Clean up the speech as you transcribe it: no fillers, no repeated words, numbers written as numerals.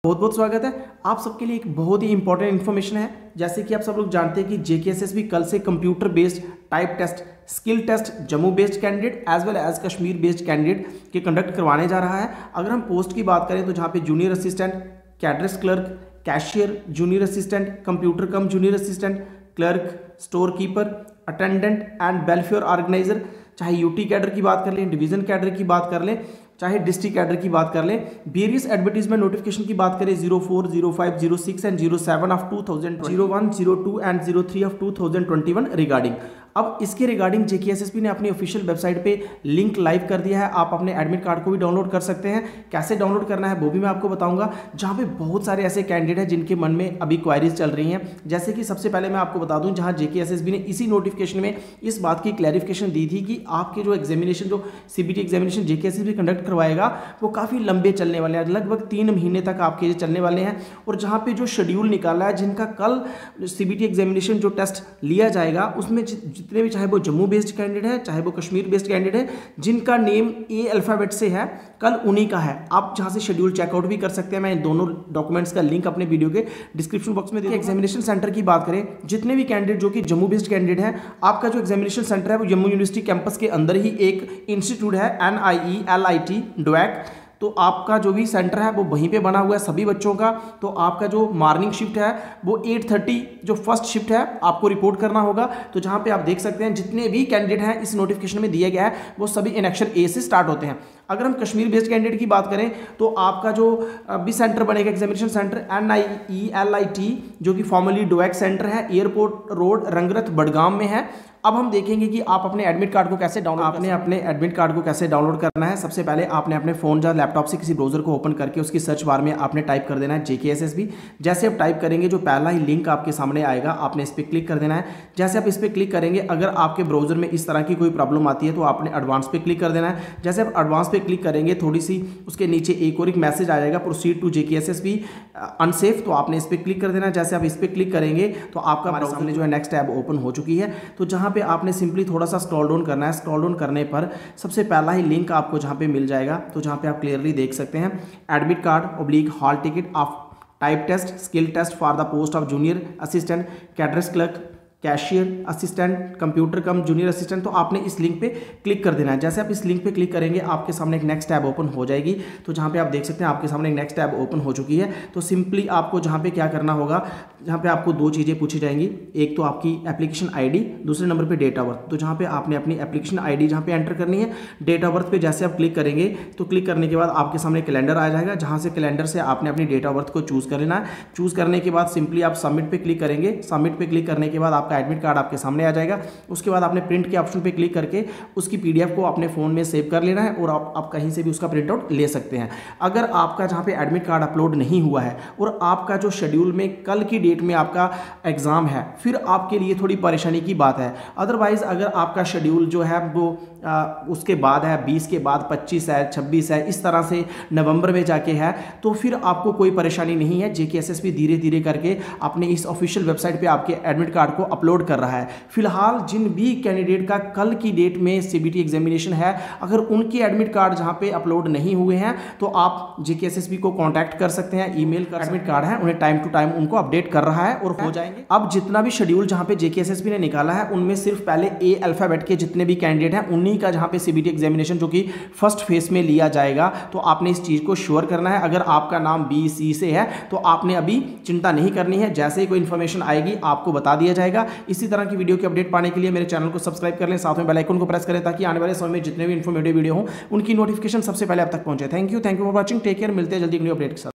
बहुत बहुत स्वागत है आप सबके लिए। एक बहुत ही इंपॉर्टेंट इन्फॉर्मेशन है। जैसे कि आप सब लोग जानते हैं कि जेकेएसएसबी कल से computer based type test, skill test Jammu based candidate as well as Kashmir based candidate के कंडक्ट करवाने जा रहा है। अगर हम पोस्ट की बात करें तो जहाँ पे junior assistant, cadres clerk, cashier, junior assistant, computer cum junior assistant, clerk, store keeper, attendant and welfare organiser, चाहे यूटी कैडर की बात कर लें, डिवीजन कैडर की बात कर लें, चाहे डिस्ट्रिक्ट कैडर की बात कर लें, वेरियस एडवर्टीजमेंट नोटिफिकेशन की बात करें 04, 05, 06 and 07 of 2001, 02 and 03 of 2021 regarding. अब इसके रिगार्डिंग जेकेएसएसबी ने अपनी ऑफिशियल वेबसाइट पे लिंक लाइव कर दिया है। आप अपने एडमिट कार्ड को भी डाउनलोड कर सकते हैं। कैसे डाउनलोड करना है वो भी मैं आपको बताऊंगा। जहां पे बहुत सारे ऐसे कैंडिडेट हैं जिनके मन में अभी क्वायरीज चल रही हैं। जैसे कि सबसे पहले मैं आपको बता दूं, जहां जेकेएसएसबी ने इसी नोटिफिकेशन में इस बात की क्लैरिफिकेशन दी थी कि आपके जो एग्जामिनेशन, जो सीबीटी एग्जामिनेशन जेकेएसएसबी कंडक्ट करवाएगा वो काफ़ी लंबे चलने वाले हैं, लगभग 3 महीने तक आपके ये चलने वाले हैं। और जहाँ पे जो शेड्यूल निकाला है, जिनका कल सीबीटी एग्जामिनेशन जो टेस्ट लिया जाएगा उसमें जितने भी, चाहे वो जम्मू बेस्ड कैंडिडेट है चाहे वो कश्मीर बेस्ड कैंडिडेट है, जिनका नेम ए अल्फाबेट से है, कल उन्हीं का है। आप जहाँ से शेड्यूल चेकआउट भी कर सकते हैं। मैं इन दोनों डॉक्यूमेंट्स का लिंक अपने वीडियो के डिस्क्रिप्शन बॉक्स में दे दूंगा। एग्जामिनेशन सेंटर की बात करें, जितने भी कैंडिडेट जो कि जम्मू बेस्ड कैंडिडेट है, आपका जो एग्जामिनेशन सेंटर है वो जम्मू यूनिवर्सिटी कैंपस के अंदर ही एक इंस्टीट्यूट है NIELIT डुएक, तो आपका जो भी सेंटर है वो वहीं पे बना हुआ है सभी बच्चों का। तो आपका जो मॉर्निंग शिफ्ट है वो 8:30 जो फर्स्ट शिफ्ट है आपको रिपोर्ट करना होगा। तो जहां पे आप देख सकते हैं जितने भी कैंडिडेट हैं इस नोटिफिकेशन में दिया गया है वो सभी इन एक्शन ए से स्टार्ट होते हैं। अगर हम कश्मीर बेस्ड कैंडिडेट की बात करें तो आपका जो भी सेंटर बनेगा एग्जामिनेशन सेंटर NIELIT, जो कि फॉर्मली डुएक सेंटर है, एयरपोर्ट रोड, रंगरथ, बडगाम में है। अब हम देखेंगे कि आप अपने एडमिट कार्ड को कैसे डाउनलोड करना है। सबसे पहले आपने अपने फोन या लैपटॉप से किसी ब्राउजर को ओपन करके उसकी सर्च बार में आपने टाइप कर देना है जेकेएसएसबी। जैसे आप टाइप करेंगे जो पहला ही लिंक आपके सामने आएगा आपने इस पर क्लिक कर देना है। जैसे आप इस पर क्लिक करेंगे, अगर आपके ब्राउजर में इस तरह की कोई प्रॉब्लम आती है तो आपने एडवांस पे क्लिक कर देना है। जैसे आप एडवांस पे क्लिक करेंगे थोड़ी सी उसके नीचे एक और एक मैसेज आ जाएगा, प्रोसीड टू जेकेएसएसबी अनसेफ, तो आपने इस पर क्लिक कर देना है। जैसे आप इस पर क्लिक करेंगे तो आपका हमारे सामने जो है नेक्स्ट टैब ओपन हो चुकी है। तो जहाँ पे आपने सिंपली थोड़ा सा स्क्रॉल डाउन करना है। स्क्रॉल डाउन करने पर सबसे पहला ही लिंक आपको जहाँ पे मिल जाएगा, तो जहाँ पे आप क्लियरली देख सकते हैं admit card / hall ticket of type test, skill test for the post of junior assistant, cadres clerk, cashier assistant, computer cum junior assistant. तो आपने इस लिंक पे क्लिक कर देना है। जैसे आप इस लिंक पे क्लिक करेंगे आपके सामने एक नेक्स्ट टैब ओपन हो जाएगी। तो जहाँ पे आप देख सकते हैं आपके सामने एक नेक्स्ट टैब ओपन हो चुकी है। तो सिंपली आपको जहाँ पे क्या करना होगा, जहाँ पे आपको 2 चीज़ें पूछी जाएंगी, एक तो आपकी एप्लीकेशन ID, दूसरे नंबर पे डेट ऑफ बर्थ। तो जहाँ पे आपने अपनी एप्लीकेशन ID जहाँ पे एंटर करनी है, डेट ऑफ बर्थ पे जैसे आप क्लिक करेंगे तो क्लिक करने के बाद आपके सामने कैलेंडर आ जाएगा, जहाँ से कैलेंडर से आपने अपनी डेट ऑफ बर्थ को चूज़ कर लेना है। चूज़ करने के बाद सिंपली आप सबमिट पे क्लिक करेंगे। सबमिट पे क्लिक करने के बाद आपका एडमिट कार्ड आपके सामने आ जाएगा। उसके बाद आपने प्रिंट के ऑप्शन पे क्लिक करके उसकी PDF को अपने फ़ोन में सेव कर लेना है और आप कहीं से भी उसका प्रिंट आउट ले सकते हैं। अगर आपका जहाँ पे एडमिट कार्ड अपलोड नहीं हुआ है और आपका जो शेड्यूल में कल की डेट में आपका एग्ज़ाम है, फिर आपके लिए थोड़ी परेशानी की बात है। अदरवाइज़ अगर आपका शेड्यूल जो है वो उसके बाद है, 20 के बाद 25 है, 26 है, इस तरह से नवंबर में जाके है, तो फिर आपको कोई परेशानी नहीं है। जेकेएसएसबी धीरे धीरे करके अपने इस ऑफिशियल वेबसाइट पे आपके एडमिट कार्ड को अपलोड कर रहा है। फिलहाल जिन भी कैंडिडेट का कल की डेट में सीबीटी एग्जामिनेशन है, अगर उनके एडमिट कार्ड जहां पे अपलोड नहीं हुए हैं तो आप जेकेएसएसबी को कांटेक्ट कर सकते हैं, ईमेल कर एडमिट कार्ड है उन्हें टाइम टू टाइम उनको अपडेट कर रहा है और हो जाएंगे। अब जितना भी शेड्यूल जहां पे जेकेएसएसबी ने निकाला है उनमें सिर्फ पहले ए अल्फाबेट के जितने भी कैंडिडेट हैं उन्हीं का जहां पे सीबीटी एग्जामिनेशन जो कि फर्स्ट फेज में लिया जाएगा, तो आपने इस चीज को श्योर करना है। अगर आपका नाम BC से है तो आपने अभी चिंता नहीं करनी है, जैसे ही कोई इन्फॉर्मेशन आएगी आपको बता दिया जाएगा। इसी तरह की वीडियो की अपडेट पाने के लिए मेरे चैनल को सब्सक्राइब कर लें, साथ में बेल आइकन को प्रेस करें ताकि आने वाले समय में जितने भी इन्फॉर्मेटिव वीडियो हो उनकी नोटिफिकेशन सबसे पहले आप तक पहुंचे। Thank you for watching, take care, मिलते हैं जल्दी एक न्यू अपडेट के साथ।